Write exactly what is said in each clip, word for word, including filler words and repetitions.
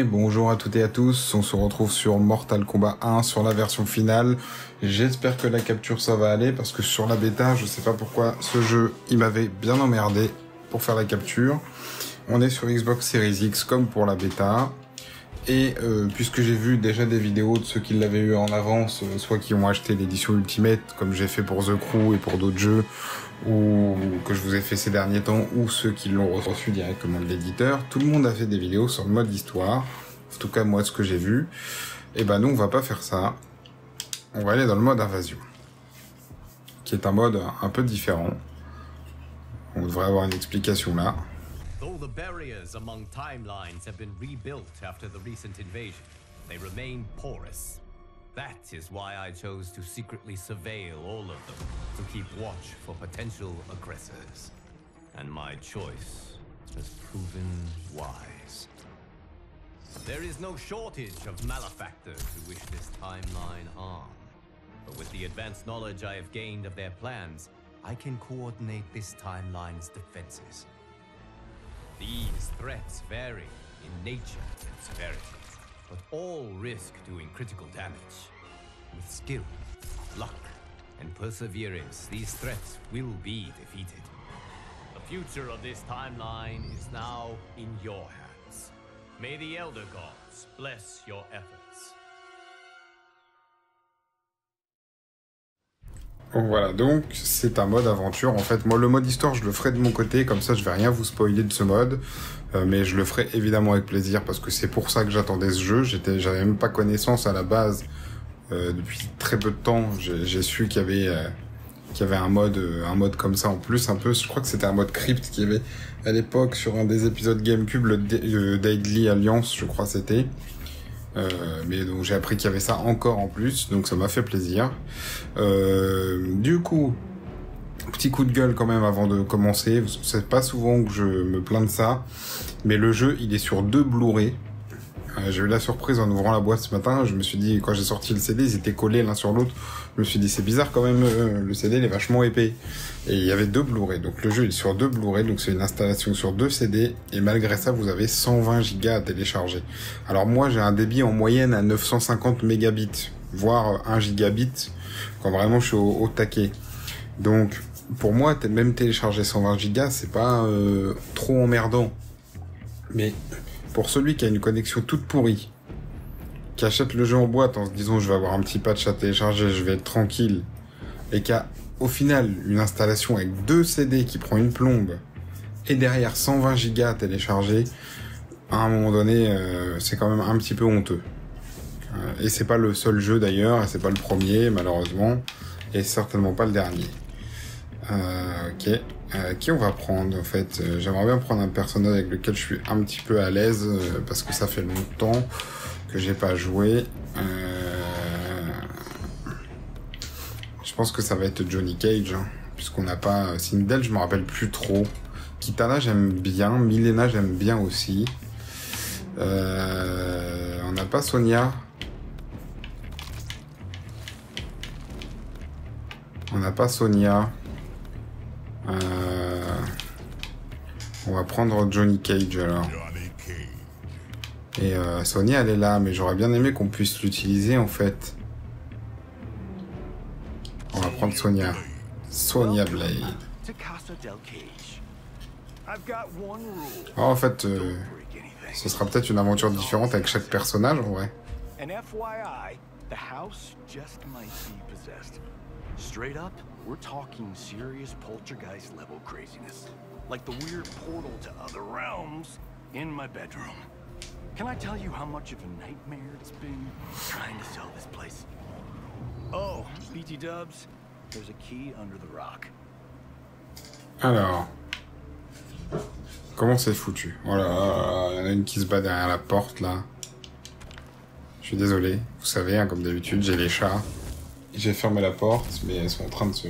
Et bonjour à toutes et à tous, on se retrouve sur Mortal Kombat un sur la version finale. J'espère que la capture ça va aller parce que sur la bêta, je sais pas pourquoi ce jeu il m'avait bien emmerdé pour faire la capture. On est sur Xbox Series X comme pour la bêta. Et euh, puisque j'ai vu déjà des vidéos de ceux qui l'avaient eu en avance, euh, soit qui ont acheté l'édition Ultimate comme j'ai fait pour The Crew et pour d'autres jeux, ou que je vous ai fait ces derniers temps, ou ceux qui l'ont reçu directement de l'éditeur, tout le monde a fait des vidéos sur le mode histoire, en tout cas moi ce que j'ai vu. Et ben nous on va pas faire ça, on va aller dans le mode invasion, qui est un mode un peu différent. On devrait avoir une explication là. Though the barriers among timelines have been rebuilt after the recent invasion, they remain porous. That is why I chose to secretly surveil all of them, to keep watch for potential aggressors. And my choice has proven wise. There is no shortage of malefactors who wish this timeline harm. But with the advanced knowledge I have gained of their plans, I can coordinate this timeline's defenses. These threats vary in nature and severity, but all risk doing critical damage. With skill, luck, and perseverance, these threats will be defeated. The future of this timeline is now in your hands. May the Elder Gods bless your efforts. Voilà, donc c'est un mode aventure. En fait, moi, le mode histoire, je le ferai de mon côté, comme ça, je vais rien vous spoiler de ce mode. Euh, mais je le ferai évidemment avec plaisir, parce que c'est pour ça que j'attendais ce jeu. J'étais, j'avais même pas connaissance à la base. Euh, depuis très peu de temps, j'ai su qu'il y avait, euh, qu'il y avait un mode, euh, un mode comme ça en plus, un peu. Je crois que c'était un mode crypt qu'il y avait à l'époque sur un des épisodes GameCube, le euh, Deadly Alliance, je crois c'était. Euh, mais donc j'ai appris qu'il y avait ça encore en plus, donc ça m'a fait plaisir. Euh, du coup, petit coup de gueule quand même avant de commencer. C'est pas souvent que je me plains de ça, mais le jeu il est sur deux Blu-ray. Euh, j'ai eu la surprise en ouvrant la boîte ce matin. Je me suis dit, quand j'ai sorti le C D, ils étaient collés l'un sur l'autre. Je me suis dit, c'est bizarre quand même, euh, le C D il est vachement épais. Et il y avait deux Blu-ray. Donc le jeu il est sur deux Blu-ray, donc c'est une installation sur deux C D. Et malgré ça, vous avez cent vingt gigas à télécharger. Alors moi, j'ai un débit en moyenne à neuf cent cinquante mégabits, voire un gigabit, quand vraiment je suis au, au taquet. Donc pour moi, même télécharger cent vingt gigas, c'est pas euh, trop emmerdant. Mais pour celui qui a une connexion toute pourrie, qui achète le jeu en boîte en se disant je vais avoir un petit patch à télécharger, je vais être tranquille, et qui a au final une installation avec deux C D qui prend une plombe, et derrière cent vingt gigas à télécharger, à un moment donné, euh, c'est quand même un petit peu honteux. Euh, et c'est pas le seul jeu d'ailleurs, et c'est pas le premier malheureusement, et certainement pas le dernier. Euh, ok. Euh, qui on va prendre en fait? euh, J'aimerais bien prendre un personnage avec lequel je suis un petit peu à l'aise euh, parce que ça fait longtemps que j'ai pas joué. Euh... Je pense que ça va être Johnny Cage, hein, puisqu'on n'a pas Sindel, je me rappelle plus trop. Kitana j'aime bien, Milena j'aime bien aussi. Euh... On n'a pas Sonya. On n'a pas Sonya. Euh... On va prendre Johnny Cage alors. Et euh, Sonya elle est là, mais j'aurais bien aimé qu'on puisse l'utiliser en fait. On va prendre Sonya. Sonya Blade. Oh, en fait, euh, ce sera peut-être une aventure différente avec chaque personnage en vrai. Straight up, we're talking serious poltergeist level craziness. Like the weird portal to other realms in my bedroom. Can I tell you how much of a nightmare it's been trying to sell this place? Oh, B T Dubs, there's a key under the rock. Alors, comment c'est foutu? Voilà, il y en a une qui se bat derrière la porte là. Je suis désolé, vous savez, hein, comme d'habitude, j'ai les chats. J'ai fermé la porte, mais elles sont en train de se...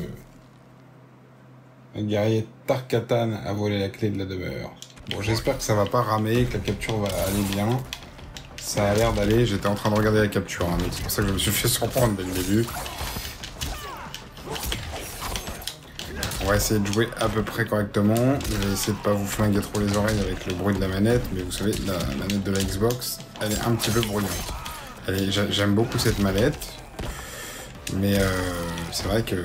Un guerrier Tarkatan a volé la clé de la demeure. Bon, j'espère que ça va pas ramer, que la capture va aller bien. Ça a l'air d'aller, j'étais en train de regarder la capture, hein, donc c'est pour ça que je me suis fait surprendre dès le début. On va essayer de jouer à peu près correctement. Je vais essayer de pas vous flinguer trop les oreilles avec le bruit de la manette, mais vous savez, la manette de la Xbox, elle est un petit peu bruyante. J'aime beaucoup cette manette, mais euh, c'est vrai que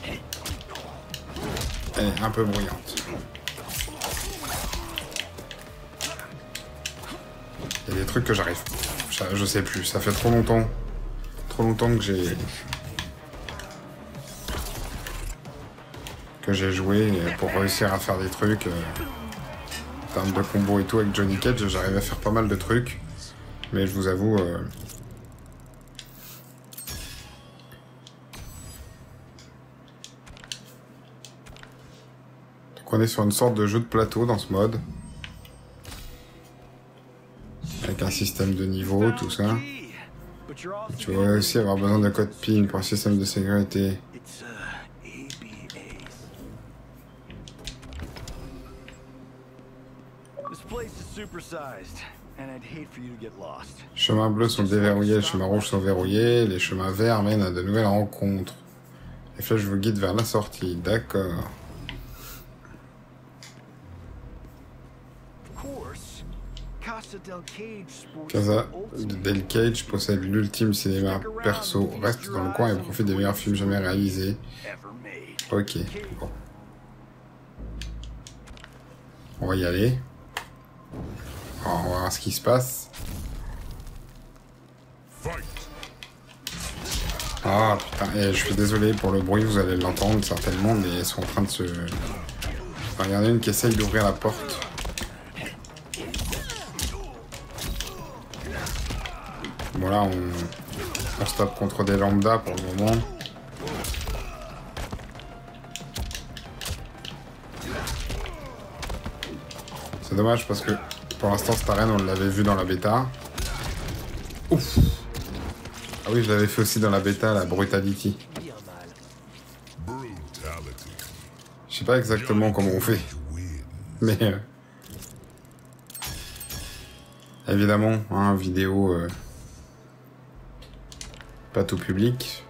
elle est un peu bruyante. Il y a des trucs que j'arrive, je, je sais plus, ça fait trop longtemps, trop longtemps que j'ai que j'ai joué pour réussir à faire des trucs. Euh, en termes de combo et tout avec Johnny Cage, j'arrive à faire pas mal de trucs, mais je vous avoue. Euh, donc on est sur une sorte de jeu de plateau dans ce mode. Avec un système de niveau, tout ça. Tu vas aussi avoir besoin de code PIN pour un système de sécurité. Les chemins bleus sont déverrouillés, les chemins rouges sont verrouillés, les chemins verts mènent à de nouvelles rencontres. Les flèches vous guident vers la sortie, d'accord. Casa Del Cage possède l'ultime cinéma perso, reste dans le coin et profite des meilleurs films jamais réalisés. Ok, bon. On va y aller. Alors, on va voir ce qui se passe. Ah putain, et je suis désolé pour le bruit, vous allez l'entendre certainement, mais ils sont en train de se... Enfin, il y en a une qui essaye d'ouvrir la porte. Voilà, on, on se tape contre des lambdas pour le moment. C'est dommage parce que pour l'instant cette arène on l'avait vu dans la bêta. Ouf. Ah oui, je l'avais fait aussi dans la bêta, la Brutality. Je sais pas exactement comment on fait. Mais... Euh, évidemment, hein, vidéo... Euh, pas tout public.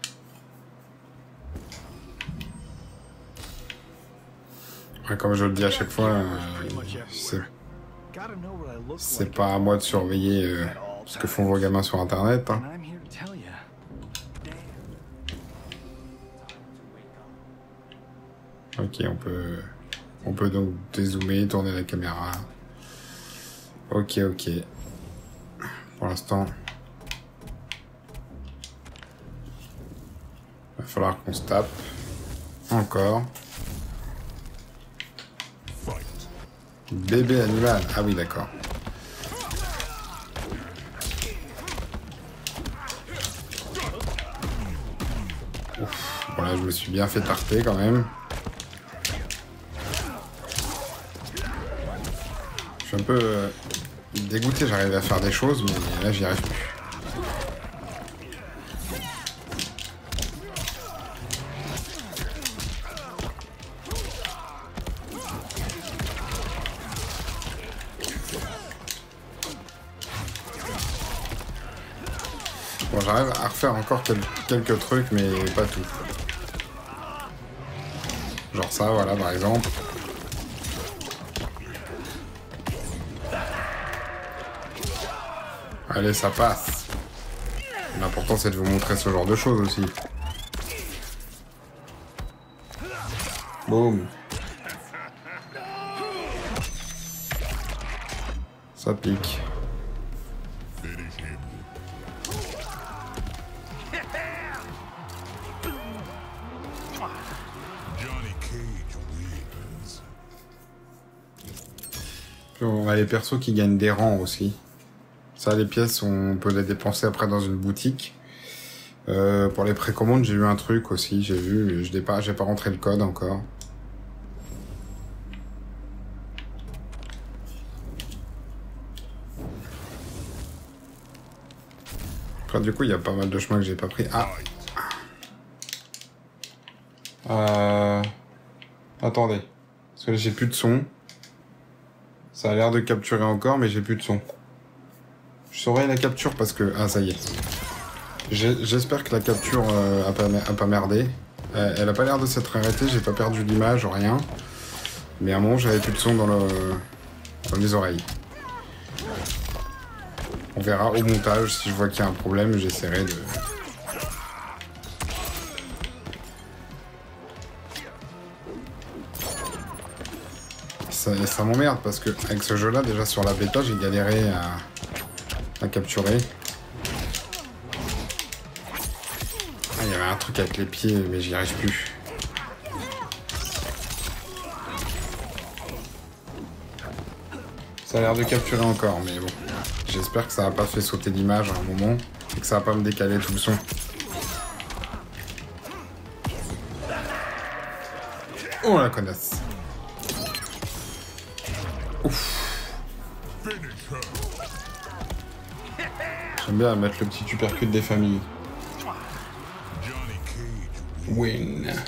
Ouais, comme je le dis à chaque fois, euh, c'est pas à moi de surveiller euh, ce que font vos gamins sur internet. Hein. Ok, on peut, on peut donc dézoomer, tourner la caméra. Ok, ok. Pour l'instant... Il va falloir qu'on se tape. Encore. Bébé animal. Ah oui, d'accord. Ouf. Bon là, je me suis bien fait tarter quand même. Je suis un peu euh, dégoûté. J'arrive à faire des choses, mais là, j'y arrive plus. Bon, j'arrive à refaire encore quel quelques trucs, mais pas tout. Genre ça, voilà, par exemple. Allez, ça passe. L'important, c'est de vous montrer ce genre de choses aussi. Boum. Ça pique. On a les persos qui gagnent des rangs aussi. Ça, les pièces, on peut les dépenser après dans une boutique. Euh, pour les précommandes, j'ai eu un truc aussi, j'ai vu, je n'ai pas, j'ai pas rentré le code encore. Après, du coup, il y a pas mal de chemins que j'ai pas pris. Ah. Euh... Attendez. Parce que là, j'ai plus de son. Ça a l'air de capturer encore, mais j'ai plus de son. Je saurai la capture parce que... Ah, ça y est. J'espère que la capture euh, a, pas, a pas merdé. Euh, elle a pas l'air de s'être arrêtée, j'ai pas perdu l'image, rien. Mais à un moment, j'avais plus de son dans, le, dans les oreilles. On verra au montage, si je vois qu'il y a un problème, j'essaierai de... Ça, ça m'emmerde parce que avec ce jeu-là, déjà sur la bêta, j'ai galéré à, à capturer. Ah, il y avait un truc avec les pieds, mais j'y arrive plus. Ça a l'air de capturer encore, mais bon. J'espère que ça n'a pas fait sauter l'image à un moment et que ça va pas me décaler tout le son. Oh la connasse. Ouf. J'aime bien mettre le petit uppercut des familles. Win. De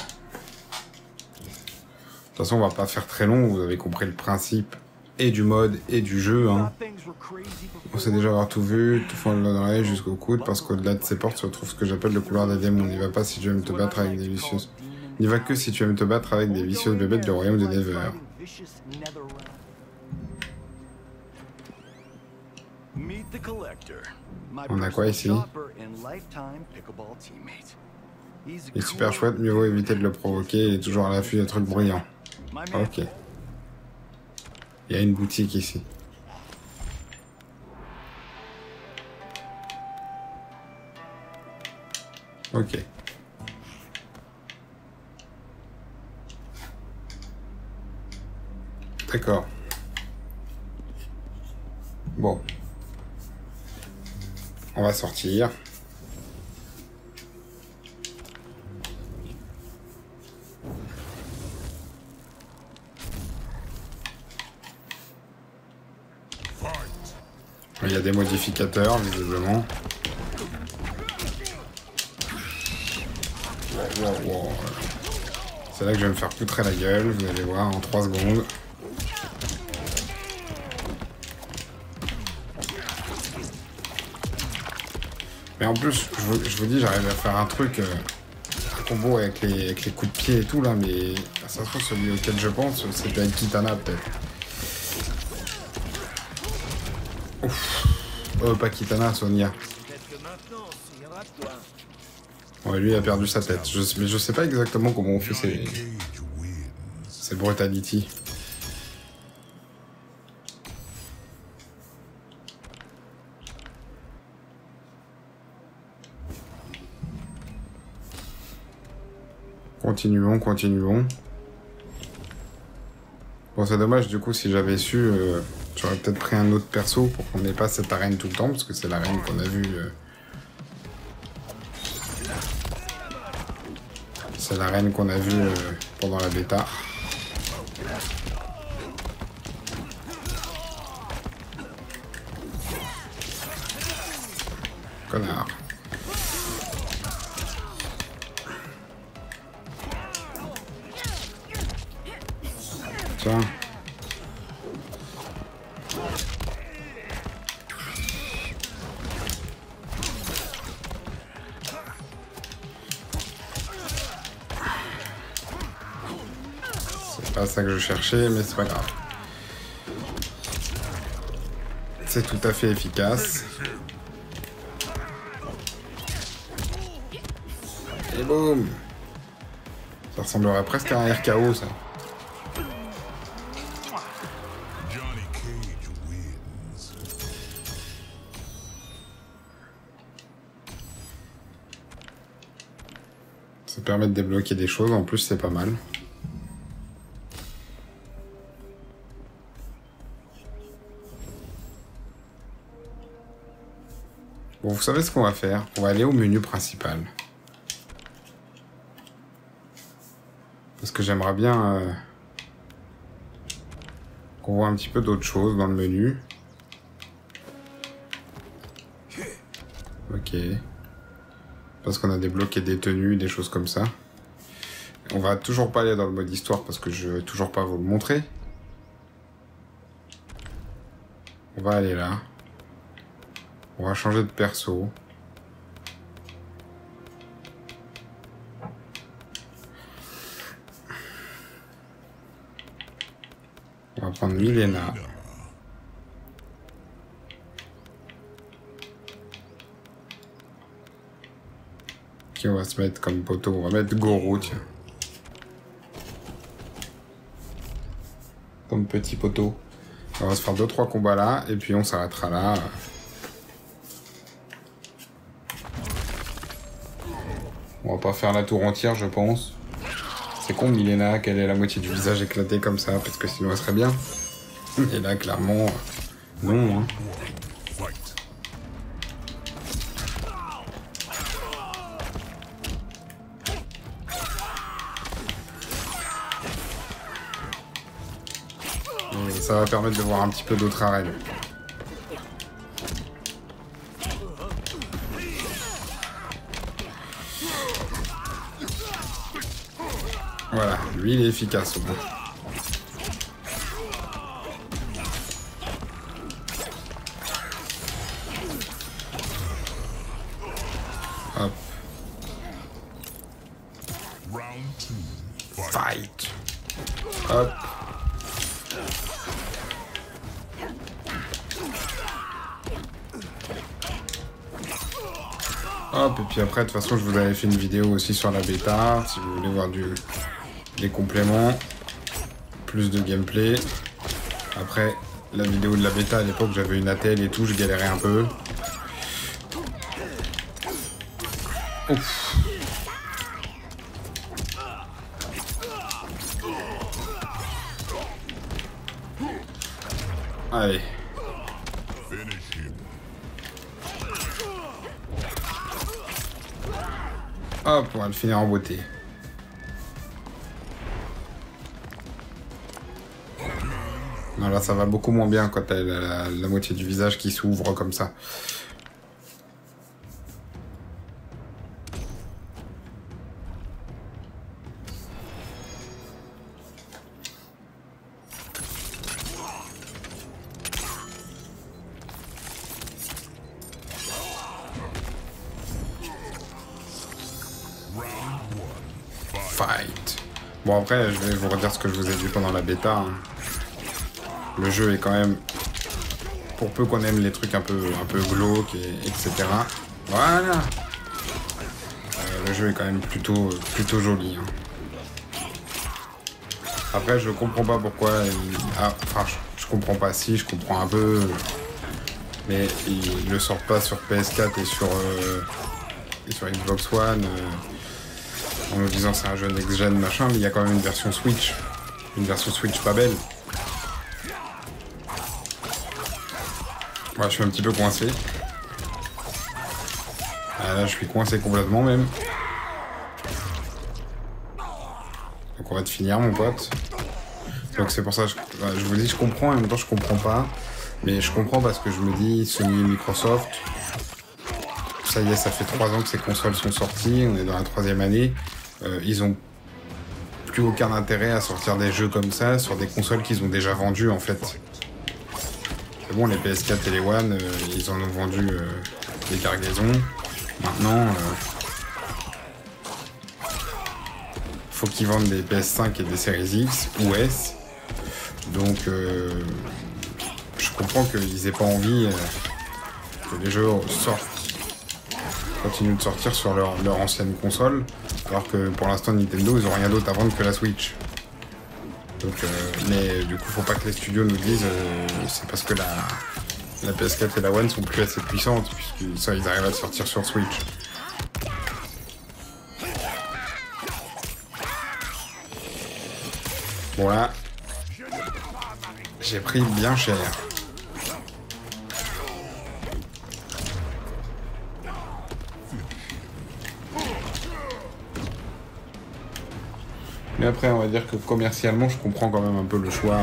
toute façon, on va pas faire très long, vous avez compris le principe et du mode et du jeu. Hein. On sait déjà avoir tout vu, tout fond dans l'oreille jusqu'au coude, parce qu'au-delà de ces portes se trouve ce que j'appelle le couloir des démons. N'y va pas si tu aimes te battre avec des vicieuses. N'y va que si tu aimes te battre avec des vicieuses bébêtes du royaume de Never. On a quoi ici? Il est super chouette, mieux vaut éviter de le provoquer, il est toujours à l'affût de trucs bruyants. Ok. Il y a une boutique ici. Ok. D'accord. Bon. On va sortir. Il y a des modificateurs, visiblement. Wow, wow, wow. C'est là que je vais me faire poutrer la gueule, vous allez voir, en trois secondes. Mais en plus, je vous, je vous dis, j'arrive à faire un truc, euh, un combo avec les, avec les coups de pied et tout, là, mais ça se trouve, celui auquel je pense, c'était avec Kitana, peut-être. Ouf. Oh, pas Kitana, Sonia. Ouais, lui, il a perdu sa tête. Je, mais je sais pas exactement comment on fait ces... ces brutality. Continuons, continuons. Bon, c'est dommage, du coup, si j'avais su, euh, j'aurais peut-être pris un autre perso pour qu'on n'ait pas cette arène tout le temps, parce que c'est l'arène qu'on a vue... Euh... C'est l'arène qu'on a vue euh, pendant la bêta. Connard. Tiens. C'est pas ça que je cherchais, mais c'est pas grave. C'est tout à fait efficace. Et boum! Ça ressemblerait presque à un R K O, ça. Ça permet de débloquer des choses, en plus c'est pas mal. Bon, vous savez ce qu'on va faire? On va aller au menu principal. Parce que j'aimerais bien euh, qu'on voit un petit peu d'autres choses dans le menu. Ok. Parce qu'on a débloqué des tenues, des choses comme ça. On va toujours pas aller dans le mode histoire parce que je vais toujours pas vous le montrer. On va aller là. On va changer de perso. prendre Milena. Qui on va se mettre comme poteau? On va mettre Goro, tiens. Comme petit poteau. On va se faire deux trois combats là, et puis on s'arrêtera là. On va pas faire la tour entière, je pense. C'est con, Milena, qu'elle ait la moitié du visage éclaté comme ça, parce que sinon elle serait bien. Et là, clairement, non. Hein. Et ça va permettre de voir un petit peu d'autres arènes. Voilà, lui il est efficace au moins. Hop. Fight. Hop. Hop, et puis après, de toute façon, je vous avais fait une vidéo aussi sur la bêta, si vous voulez voir du... des compléments, plus de gameplay. Après, la vidéo de la bêta, à l'époque, j'avais une A T L et tout, je galérais un peu. Ouf. Allez. Hop, on va le finir en beauté. Non, là, ça va beaucoup moins bien quand t'as la, la, la moitié du visage qui s'ouvre comme ça. Fight. Bon, après, je vais vous redire ce que je vous ai dit pendant la bêta. Hein. Le jeu est quand même, pour peu qu'on aime les trucs un peu, un peu glauques, et, etc. Voilà. Euh, le jeu est quand même plutôt, plutôt joli. Hein. Après, je comprends pas pourquoi. Il... Ah, enfin, je, je comprends pas. Si, je comprends un peu, mais ils le sortent pas sur P S quatre et sur, euh, et sur Xbox One. Euh... En nous disant c'est un jeu next-gen machin, mais il y a quand même une version Switch. Une version Switch pas belle. Ouais, je suis un petit peu coincé. Ah, là, je suis coincé complètement même. Donc on va te finir, mon pote. Donc c'est pour ça que je, je vous dis, je comprends, en même temps je comprends pas. Mais je comprends parce que je me dis, Sony et Microsoft, ça y est, ça fait trois ans que ces consoles sont sorties, on est dans la troisième année. Euh, ils ont plus aucun intérêt à sortir des jeux comme ça sur des consoles qu'ils ont déjà vendues en fait. C'est bon, les P S quatre et les One, euh, ils en ont vendu euh, des cargaisons. Maintenant, euh, faut qu'ils vendent des P S cinq et des Series X ou S. Donc, euh, je comprends qu'ils aient pas envie euh, que les jeux sortent, continuent de sortir sur leur, leur ancienne console. Alors que pour l'instant Nintendo ils ont rien d'autre à vendre que la Switch. Donc euh, mais du coup faut pas que les studios nous disent euh, c'est parce que la, la P S quatre et la One sont plus assez puissantes puisque ça ils arrivent à le sortir sur Switch. Bon là j'ai pris bien cher. Mais après, on va dire que commercialement, je comprends quand même un peu le choix.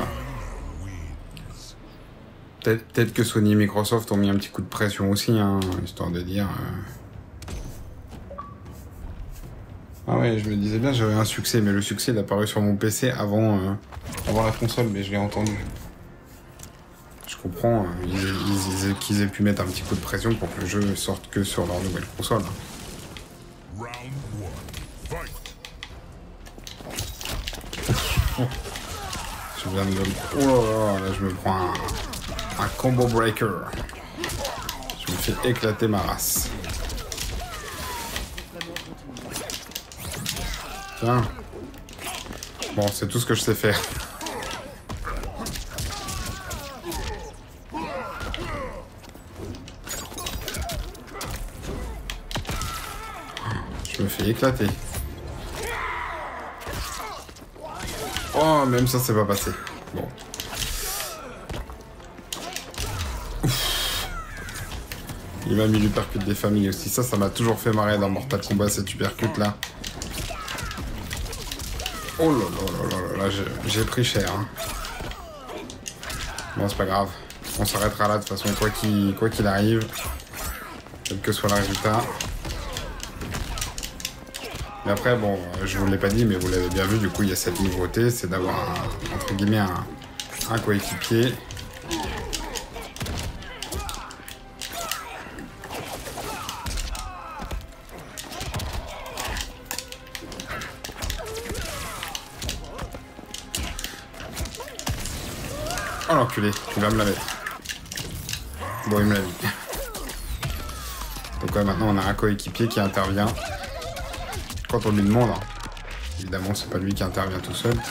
Peut-être peut-être que Sony et Microsoft ont mis un petit coup de pression aussi, hein, histoire de dire... Euh... Ah ouais, je me disais bien, j'avais un succès, mais le succès, il est apparu sur mon P C avant, euh, avant la console, mais je l'ai entendu. Je comprends euh, ils, ils, ils, qu'ils aient pu mettre un petit coup de pression pour que le jeu sorte que sur leur nouvelle console. Je Je viens de me... Oh là là, là je me prends un, un combo breaker. Je me fais éclater ma race. Tiens. Bon, c'est tout ce que je sais faire. Je me fais éclater. Oh, même ça, c'est pas passé. Bon. Ouf. Il m'a mis l'uppercut des familles aussi. Ça, ça m'a toujours fait marrer dans Mortal Kombat, cet uppercut là. Oh là là là là là, j'ai pris cher. Hein. Bon, c'est pas grave. On s'arrêtera là de toute façon, quoi qu'il quoi qu'il arrive. Quel que soit le résultat. Mais après, bon, je vous l'ai pas dit, mais vous l'avez bien vu, du coup, il y a cette nouveauté, c'est d'avoir, un, entre guillemets, un, un coéquipier. Oh l'enculé, il va me la mettre. Bon, il me l'a mis. Donc ouais, maintenant, on a un coéquipier qui intervient. Quand on lui demande, hein. Évidemment, c'est pas lui qui intervient tout seul.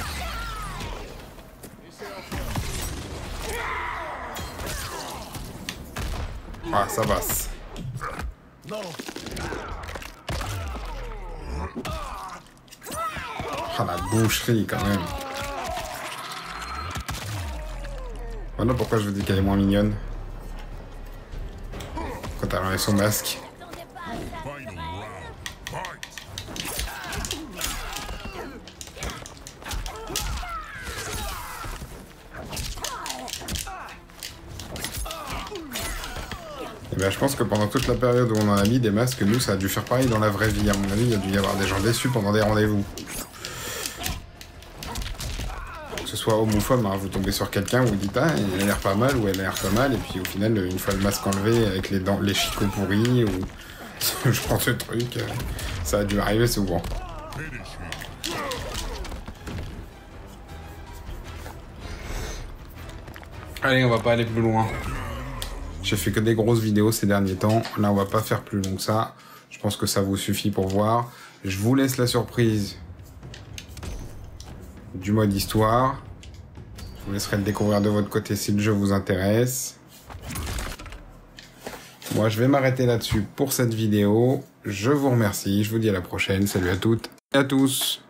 Ah, ça passe. Ah, la boucherie, quand même. Voilà pourquoi je vous dis qu'elle est moins mignonne. Quand elle enlève son masque. Et ben, je pense que pendant toute la période où on en a mis des masques, nous, ça a dû faire pareil dans la vraie vie. À mon avis, il y a dû y avoir des gens déçus pendant des rendez-vous. Que ce soit homme ou femme, hein, vous tombez sur quelqu'un, vous dites ah, il a l'air pas mal ou elle a l'air pas mal, et puis au final, une fois le masque enlevé avec les dents, les chicots pourris ou ce genre de truc, ça a dû arriver souvent. Allez, on va pas aller plus loin. J'ai fait que des grosses vidéos ces derniers temps. Là, on va pas faire plus long que ça. Je pense que ça vous suffit pour voir. Je vous laisse la surprise du mode histoire. Je vous laisserai le découvrir de votre côté si le jeu vous intéresse. Moi, je vais m'arrêter là-dessus pour cette vidéo. Je vous remercie. Je vous dis à la prochaine. Salut à toutes et à tous.